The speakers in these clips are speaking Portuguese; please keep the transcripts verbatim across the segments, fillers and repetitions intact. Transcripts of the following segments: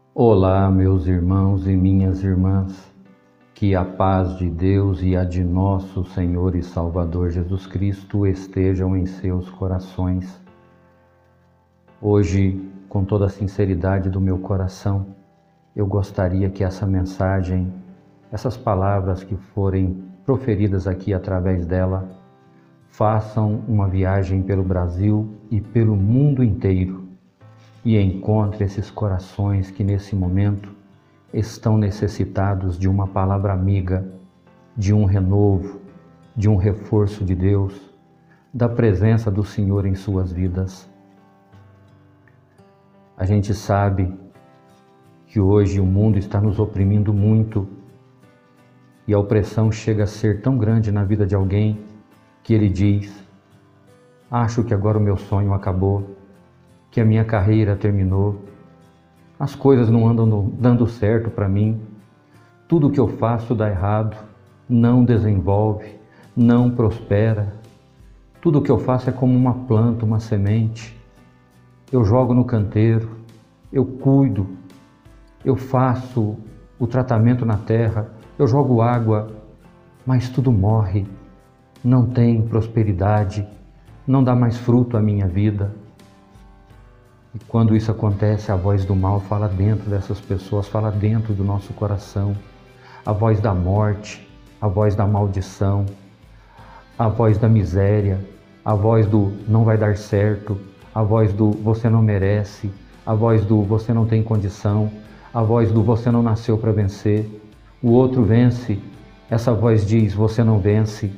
Olá, meus irmãos e minhas irmãs, que a paz de Deus e a de nosso Senhor e Salvador Jesus Cristo estejam em seus corações. Hoje, com toda a sinceridade do meu coração, eu gostaria que essa mensagem, essas palavras que forem proferidas aqui através dela, façam uma viagem pelo Brasil e pelo mundo inteiro e encontre esses corações que nesse momento estão necessitados de uma palavra amiga, de um renovo, de um reforço de Deus, da presença do Senhor em suas vidas. A gente sabe que hoje o mundo está nos oprimindo muito e a opressão chega a ser tão grande na vida de alguém que ele diz: acho que agora o meu sonho acabou, que a minha carreira terminou, as coisas não andam dando certo para mim, tudo que eu faço dá errado, não desenvolve, não prospera, tudo que eu faço é como uma planta, uma semente, eu jogo no canteiro, eu cuido, eu faço o tratamento na terra, eu jogo água, mas tudo morre, não tem prosperidade, não dá mais fruto à minha vida. E quando isso acontece, a voz do mal fala dentro dessas pessoas, fala dentro do nosso coração. A voz da morte, a voz da maldição, a voz da miséria, a voz do não vai dar certo, a voz do você não merece, a voz do você não tem condição, a voz do você não nasceu para vencer. O outro vence, essa voz diz você não vence.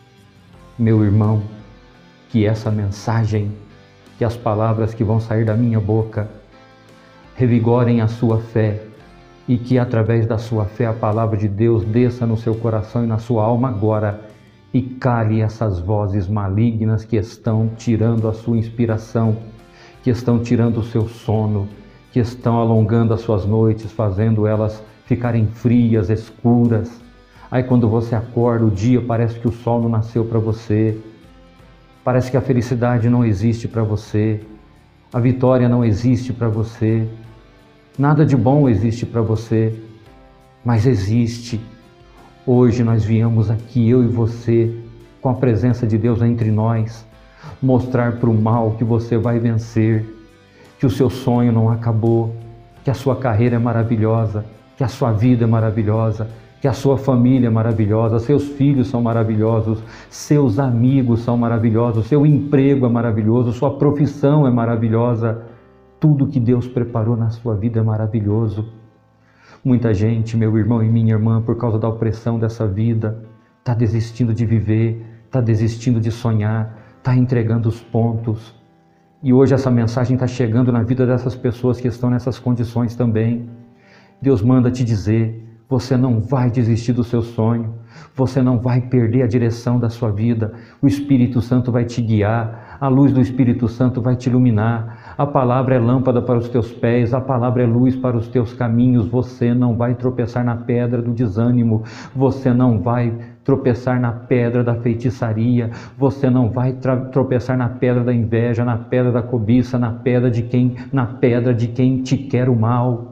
Meu irmão, que essa mensagem, que as palavras que vão sair da minha boca revigorem a sua fé e que através da sua fé a palavra de Deus desça no seu coração e na sua alma agora e cale essas vozes malignas que estão tirando a sua inspiração, que estão tirando o seu sono, que estão alongando as suas noites, fazendo elas ficarem frias, escuras. Aí quando você acorda, o dia parece que o sol não nasceu para você. Parece que a felicidade não existe para você, a vitória não existe para você, nada de bom existe para você, mas existe. Hoje nós viemos aqui, eu e você, com a presença de Deus entre nós, mostrar para o mal que você vai vencer, que o seu sonho não acabou, que a sua carreira é maravilhosa, que a sua vida é maravilhosa, que a sua família é maravilhosa, seus filhos são maravilhosos, seus amigos são maravilhosos, seu emprego é maravilhoso, sua profissão é maravilhosa, tudo que Deus preparou na sua vida é maravilhoso. Muita gente, meu irmão e minha irmã, por causa da opressão dessa vida, está desistindo de viver, está desistindo de sonhar, está entregando os pontos. E hoje essa mensagem está chegando na vida dessas pessoas que estão nessas condições também. Deus manda te dizer: você não vai desistir do seu sonho, você não vai perder a direção da sua vida, o Espírito Santo vai te guiar, a luz do Espírito Santo vai te iluminar, a palavra é lâmpada para os teus pés, a palavra é luz para os teus caminhos, você não vai tropeçar na pedra do desânimo, você não vai tropeçar na pedra da feitiçaria, você não vai tropeçar na pedra da inveja, na pedra da cobiça, na pedra de quem, na pedra de quem te quer o mal.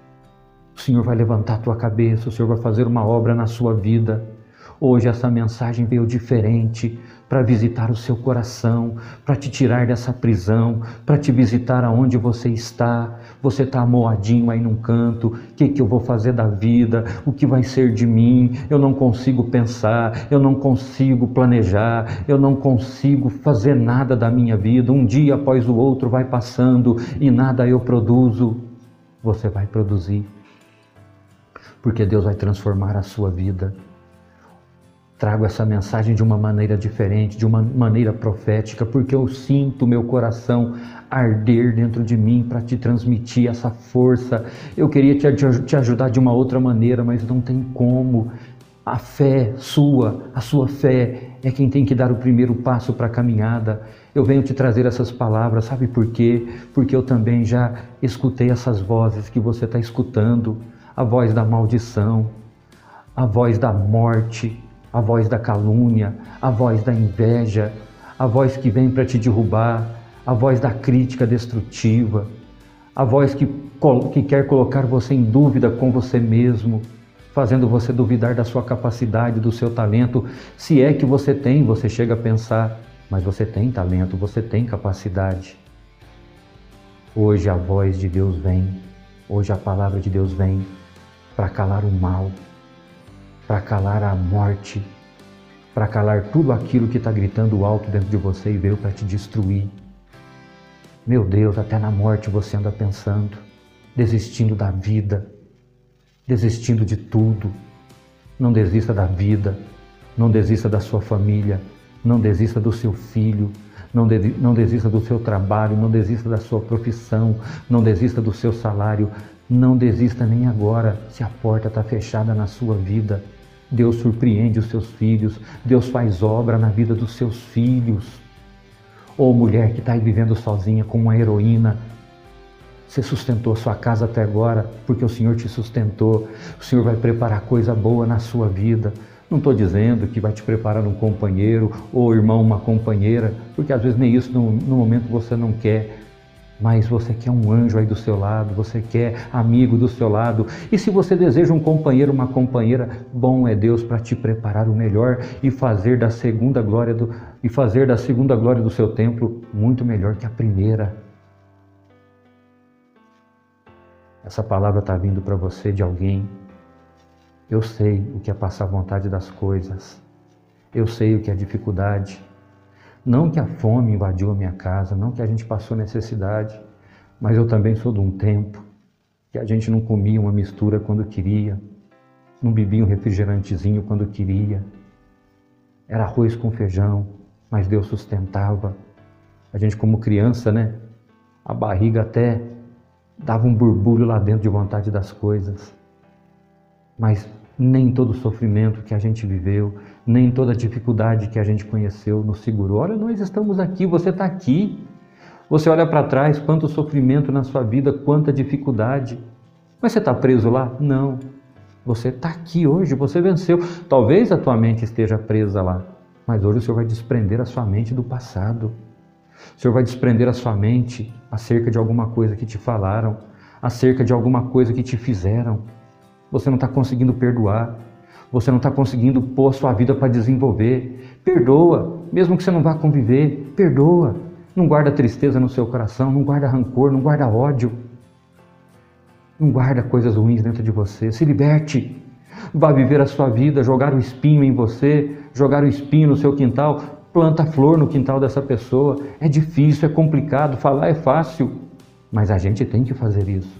O Senhor vai levantar a tua cabeça, o Senhor vai fazer uma obra na sua vida. Hoje essa mensagem veio diferente para visitar o seu coração, para te tirar dessa prisão, para te visitar aonde você está. Você está amoadinho aí num canto, o que, que eu vou fazer da vida? O que vai ser de mim? Eu não consigo pensar, eu não consigo planejar, eu não consigo fazer nada da minha vida. Um dia após o outro vai passando e nada eu produzo. Você vai produzir. Porque Deus vai transformar a sua vida. Trago essa mensagem de uma maneira diferente, de uma maneira profética, porque eu sinto meu coração arder dentro de mim para te transmitir essa força. Eu queria te, te ajudar de uma outra maneira, mas não tem como. A fé sua, a sua fé é quem tem que dar o primeiro passo para a caminhada. Eu venho te trazer essas palavras, sabe por quê? Porque eu também já escutei essas vozes que você está escutando. A voz da maldição, a voz da morte, a voz da calúnia, a voz da inveja, a voz que vem para te derrubar, a voz da crítica destrutiva, a voz que que quer colocar você em dúvida com você mesmo, fazendo você duvidar da sua capacidade, do seu talento. Se é que você tem, você chega a pensar, mas você tem talento, você tem capacidade. Hoje a voz de Deus vem, hoje a palavra de Deus vem para calar o mal, para calar a morte, para calar tudo aquilo que está gritando alto dentro de você e veio para te destruir. Meu Deus, até na morte você anda pensando, desistindo da vida, desistindo de tudo. Não desista da vida, não desista da sua família, não desista do seu filho, não, de, não desista do seu trabalho, não desista da sua profissão, não desista do seu salário, não desista nem agora se a porta está fechada na sua vida. Deus surpreende os seus filhos, Deus faz obra na vida dos seus filhos. Ou mulher que está aí vivendo sozinha como uma heroína, você sustentou sua casa até agora porque o Senhor te sustentou. O Senhor vai preparar coisa boa na sua vida. Não estou dizendo que vai te preparar um companheiro ou irmão, uma companheira, porque às vezes nem isso no, no momento você não quer. Mas você quer um anjo aí do seu lado, você quer amigo do seu lado. E se você deseja um companheiro, uma companheira, bom é Deus para te preparar o melhor e fazer da segunda glória do, e fazer da segunda glória do seu templo muito melhor que a primeira. Essa palavra está vindo para você de alguém. Eu sei o que é passar vontade das coisas. Eu sei o que é dificuldade. Não que a fome invadiu a minha casa, não que a gente passou necessidade, mas eu também sou de um tempo que a gente não comia uma mistura quando queria, não bebia um refrigerantezinho quando queria. Era arroz com feijão, mas Deus sustentava. A gente como criança, né? A barriga até dava um borbulho lá dentro de vontade das coisas. Mas nem todo sofrimento que a gente viveu, nem toda dificuldade que a gente conheceu nos segurou. Olha, nós estamos aqui, você está aqui. Você olha para trás, quanto sofrimento na sua vida, quanta dificuldade. Mas você está preso lá? Não. Você está aqui hoje, você venceu. Talvez a tua mente esteja presa lá, mas hoje o Senhor vai desprender a sua mente do passado. O Senhor vai desprender a sua mente acerca de alguma coisa que te falaram, acerca de alguma coisa que te fizeram. Você não está conseguindo perdoar, você não está conseguindo pôr a sua vida para desenvolver. Perdoa, mesmo que você não vá conviver, perdoa. Não guarda tristeza no seu coração, não guarda rancor, não guarda ódio. Não guarda coisas ruins dentro de você, se liberte. Vá viver a sua vida, jogar o espinho em você, jogar o espinho no seu quintal, planta flor no quintal dessa pessoa. É difícil, é complicado, falar é fácil, mas a gente tem que fazer isso.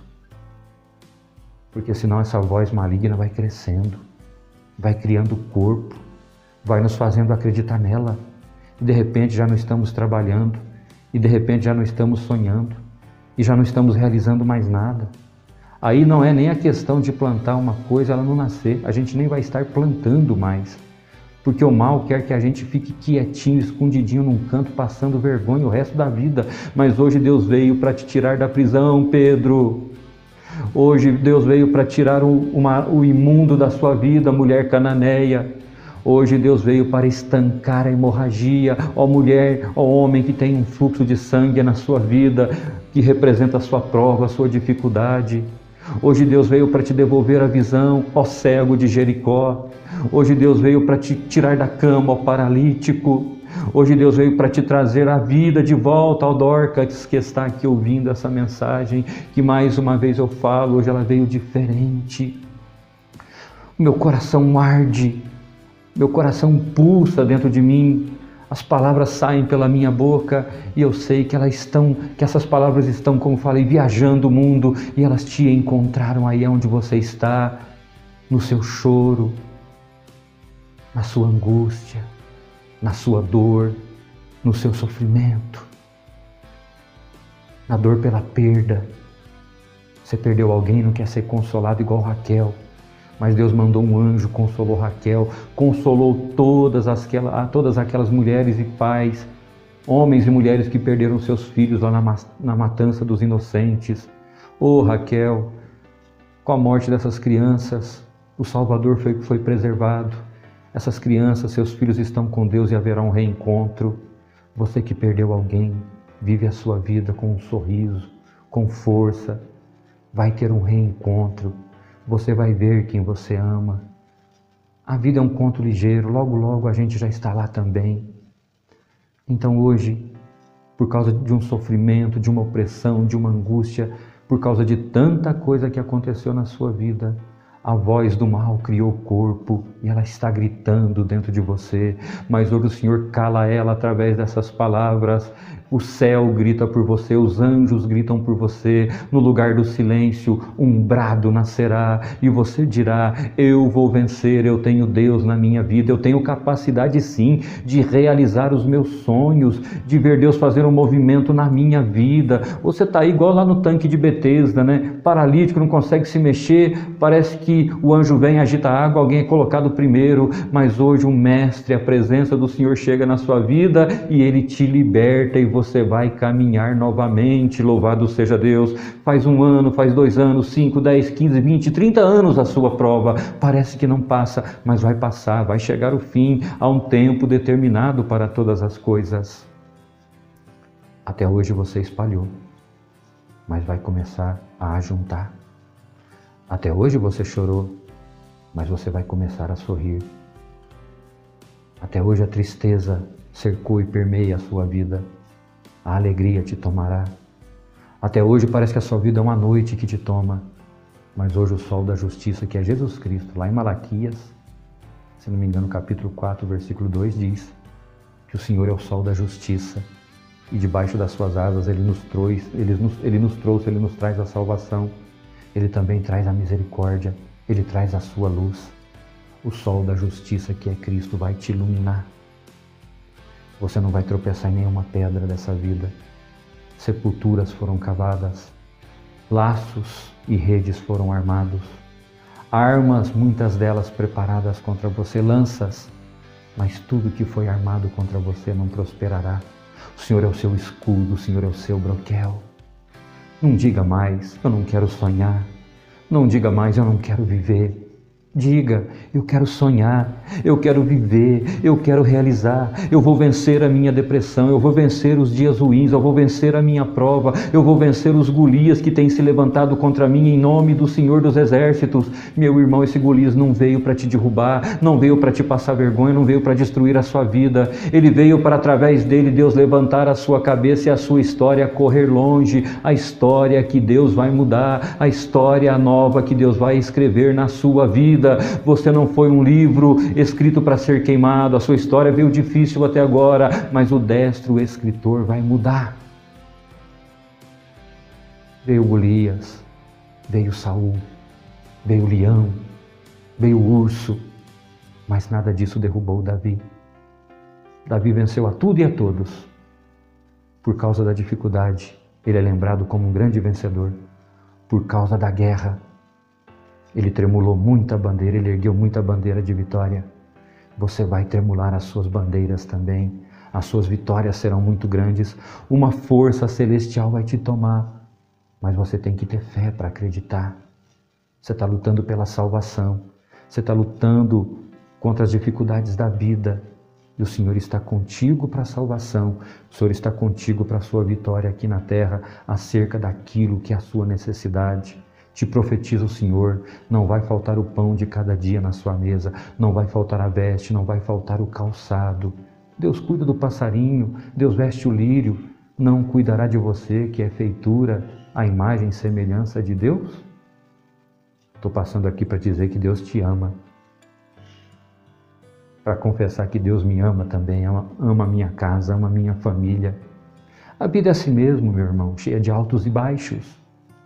Porque senão essa voz maligna vai crescendo, vai criando corpo, vai nos fazendo acreditar nela. E de repente já não estamos trabalhando, e de repente já não estamos sonhando, e já não estamos realizando mais nada. Aí não é nem a questão de plantar uma coisa, ela não nascer, a gente nem vai estar plantando mais. Porque o mal quer que a gente fique quietinho, escondidinho num canto, passando vergonha o resto da vida. Mas hoje Deus veio para te tirar da prisão, Pedro. Hoje Deus veio para tirar o, uma, o imundo da sua vida, mulher cananeia. Hoje Deus veio para estancar a hemorragia, ó mulher, ó homem que tem um fluxo de sangue na sua vida, que representa a sua prova, a sua dificuldade. Hoje Deus veio para te devolver a visão, ó cego de Jericó. Hoje Deus veio para te tirar da cama, ó paralítico. Hoje Deus veio para te trazer a vida de volta, ó Dorcas, que está aqui ouvindo essa mensagem, que mais uma vez eu falo, hoje ela veio diferente. O meu coração arde, meu coração pulsa dentro de mim, as palavras saem pela minha boca e eu sei que elas estão, que essas palavras estão, como falei, viajando o mundo e elas te encontraram aí onde você está, no seu choro, na sua angústia, na sua dor, no seu sofrimento, na dor pela perda. Você perdeu alguém e não quer ser consolado igual Raquel, mas Deus mandou um anjo, consolou Raquel, consolou todas aquelas, todas aquelas mulheres e pais, homens e mulheres que perderam seus filhos lá na, na matança dos inocentes. Oh Raquel, com a morte dessas crianças, o Salvador foi, foi preservado. Essas crianças, seus filhos estão com Deus e haverá um reencontro. Você que perdeu alguém, vive a sua vida com um sorriso, com força. vai ter um reencontro, você vai ver quem você ama. A vida é um conto ligeiro, logo logo a gente já está lá também. Então hoje, por causa de um sofrimento, de uma opressão, de uma angústia, por causa de tanta coisa que aconteceu na sua vida, a voz do mal criou o corpo e ela está gritando dentro de você, mas hoje o Senhor cala ela através dessas palavras. O céu grita por você, os anjos gritam por você, no lugar do silêncio um brado nascerá e você dirá: eu vou vencer, eu tenho Deus na minha vida, eu tenho capacidade sim de realizar os meus sonhos, de ver Deus fazer um movimento na minha vida. Você está aí igual lá no tanque de Betesda, né? Paralítico, não consegue se mexer, parece que o anjo vem, agita a água, alguém é colocado primeiro, mas hoje o Mestre, a presença do Senhor chega na sua vida e Ele te liberta e você você vai caminhar novamente. Louvado seja Deus. Faz um ano, faz dois anos, cinco, dez, quinze, vinte, trinta anos a sua prova. Parece que não passa, mas vai passar, vai chegar o fim. Há um tempo determinado para todas as coisas. Até hoje você espalhou, mas vai começar a ajuntar. Até hoje você chorou, mas você vai começar a sorrir. Até hoje a tristeza cercou e permeia a sua vida. A alegria te tomará. Até hoje parece que a sua vida é uma noite que te toma, mas hoje o sol da justiça, que é Jesus Cristo, lá em Malaquias, se não me engano, capítulo quatro, versículo dois, diz que o Senhor é o sol da justiça e debaixo das suas asas Ele nos trouxe, Ele nos, Ele nos trouxe, Ele nos traz a salvação. Ele também traz a misericórdia, Ele traz a sua luz. O sol da justiça, que é Cristo, vai te iluminar. Você não vai tropeçar em nenhuma pedra dessa vida. Sepulturas foram cavadas, laços e redes foram armados, armas, muitas delas preparadas contra você, lanças, mas tudo que foi armado contra você não prosperará. O Senhor é o seu escudo, o Senhor é o seu broquel. Não diga mais: eu não quero sonhar. Não diga mais: eu não quero viver. Diga: eu quero sonhar, eu quero viver, eu quero realizar, eu vou vencer a minha depressão, eu vou vencer os dias ruins, eu vou vencer a minha prova, eu vou vencer os Golias que têm se levantado contra mim em nome do Senhor dos Exércitos. Meu irmão, esse Golias não veio para te derrubar, não veio para te passar vergonha, não veio para destruir a sua vida. Ele veio para, através dele, Deus levantar a sua cabeça e a sua história correr longe, a história que Deus vai mudar, a história nova que Deus vai escrever na sua vida. Você não foi um livro escrito para ser queimado, a sua história veio difícil até agora, mas o destro escritor vai mudar. Veio Golias, veio Saul, veio o leão, veio o urso, mas nada disso derrubou Davi. Davi venceu a tudo e a todos. Por causa da dificuldade, ele é lembrado como um grande vencedor. Por causa da guerra, ele tremulou muita bandeira, ele ergueu muita bandeira de vitória. Você vai tremular as suas bandeiras também. As suas vitórias serão muito grandes. Uma força celestial vai te tomar. Mas você tem que ter fé para acreditar. Você está lutando pela salvação. Você está lutando contra as dificuldades da vida. E o Senhor está contigo para a salvação. O Senhor está contigo para a sua vitória aqui na terra, acerca daquilo que é a sua necessidade. Te profetiza o Senhor: não vai faltar o pão de cada dia na sua mesa, não vai faltar a veste, não vai faltar o calçado. Deus cuida do passarinho, Deus veste o lírio, não cuidará de você, que é feitura, a imagem e semelhança de Deus? Estou passando aqui para dizer que Deus te ama, para confessar que Deus me ama também, ama, ama a minha casa, ama a minha família. A vida é assim mesmo, meu irmão, cheia de altos e baixos.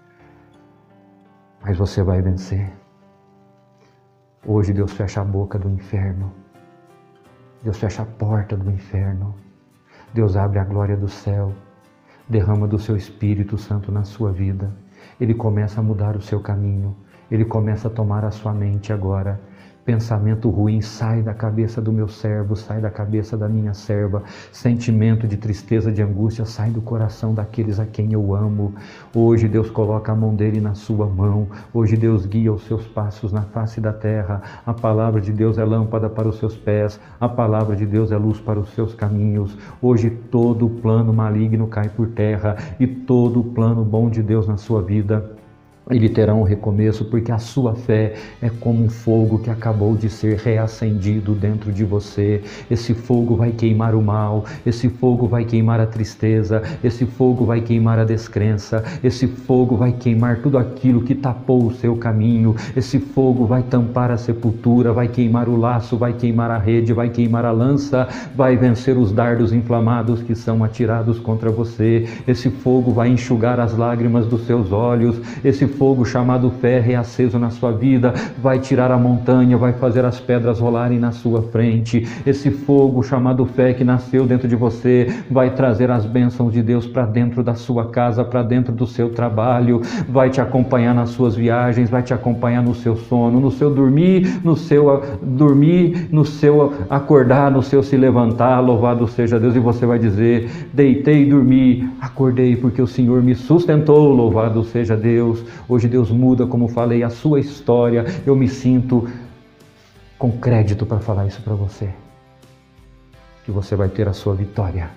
Mas você vai vencer. Hoje Deus fecha a boca do inferno. Deus fecha a porta do inferno. Deus abre a glória do céu. Derrama do seu Espírito Santo na sua vida. Ele começa a mudar o seu caminho. Ele começa a tomar a sua mente agora. Pensamento ruim sai da cabeça do meu servo, sai da cabeça da minha serva. Sentimento de tristeza, de angústia, sai do coração daqueles a quem eu amo. Hoje Deus coloca a mão dele na sua mão. Hoje Deus guia os seus passos na face da terra. A palavra de Deus é lâmpada para os seus pés. A palavra de Deus é luz para os seus caminhos. Hoje todo o plano maligno cai por terra e todo o plano bom de Deus na sua vida Ele terá um recomeço, porque a sua fé é como um fogo que acabou de ser reacendido dentro de você. Esse fogo vai queimar o mal, esse fogo vai queimar a tristeza, esse fogo vai queimar a descrença, esse fogo vai queimar tudo aquilo que tapou o seu caminho, esse fogo vai tampar a sepultura, vai queimar o laço, vai queimar a rede, vai queimar a lança, vai vencer os dardos inflamados que são atirados contra você. Esse fogo vai enxugar as lágrimas dos seus olhos, esse fogo chamado fé reaceso na sua vida vai tirar a montanha, vai fazer as pedras rolarem na sua frente. Esse fogo chamado fé que nasceu dentro de você vai trazer as bênçãos de Deus para dentro da sua casa, para dentro do seu trabalho, vai te acompanhar nas suas viagens, vai te acompanhar no seu sono, no seu dormir, no seu dormir, no seu acordar, no seu se levantar. Louvado seja Deus. E você vai dizer: deitei e dormi, acordei porque o Senhor me sustentou. Louvado seja Deus. Hoje Deus muda, como falei, a sua história. Eu me sinto com crédito para falar isso para você. Que você vai ter a sua vitória.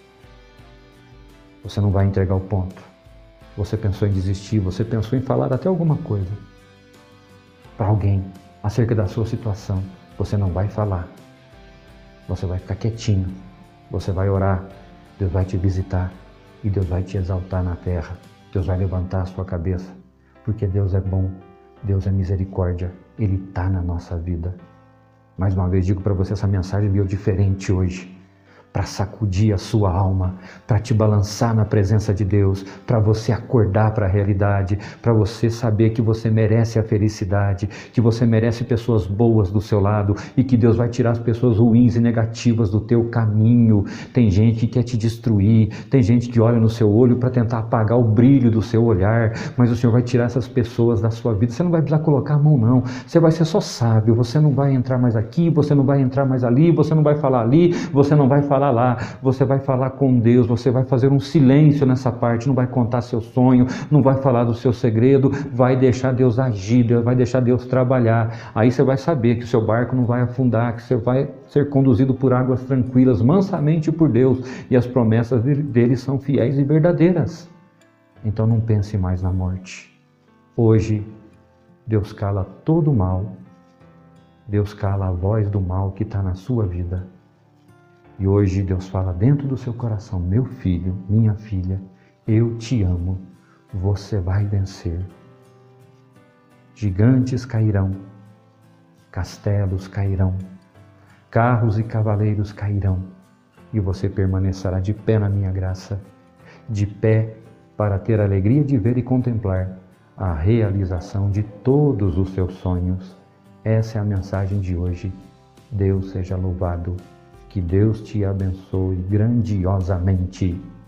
Você não vai entregar o ponto. Você pensou em desistir, você pensou em falar até alguma coisa para alguém acerca da sua situação. Você não vai falar. Você vai ficar quietinho. Você vai orar. Deus vai te visitar e Deus vai te exaltar na terra. Deus vai levantar a sua cabeça. Porque Deus é bom, Deus é misericórdia, Ele está na nossa vida. Mais uma vez digo para você, essa mensagem veio diferente hoje, para sacudir a sua alma, para te balançar na presença de Deus, para você acordar para a realidade, para você saber que você merece a felicidade, que você merece pessoas boas do seu lado e que Deus vai tirar as pessoas ruins e negativas do teu caminho. Tem gente que quer te destruir, tem gente que olha no seu olho para tentar apagar o brilho do seu olhar, mas o Senhor vai tirar essas pessoas da sua vida. Você não vai precisar colocar a mão não, você vai ser só sábio, você não vai entrar mais aqui, você não vai entrar mais ali, você não vai falar ali, você não vai falar lá, você vai falar com Deus, você vai fazer um silêncio nessa parte, não vai contar seu sonho, não vai falar do seu segredo, vai deixar Deus agir, vai deixar Deus trabalhar. Aí você vai saber que o seu barco não vai afundar, que você vai ser conduzido por águas tranquilas, mansamente por Deus, e as promessas dele são fiéis e verdadeiras. Então não pense mais na morte. Hoje Deus cala todo o mal, Deus cala a voz do mal que está na sua vida. E hoje Deus fala dentro do seu coração: meu filho, minha filha, eu te amo, você vai vencer. Gigantes cairão, castelos cairão, carros e cavaleiros cairão, e você permanecerá de pé na minha graça, de pé para ter a alegria de ver e contemplar a realização de todos os seus sonhos. Essa é a mensagem de hoje. Deus seja louvado. Que Deus te abençoe grandiosamente.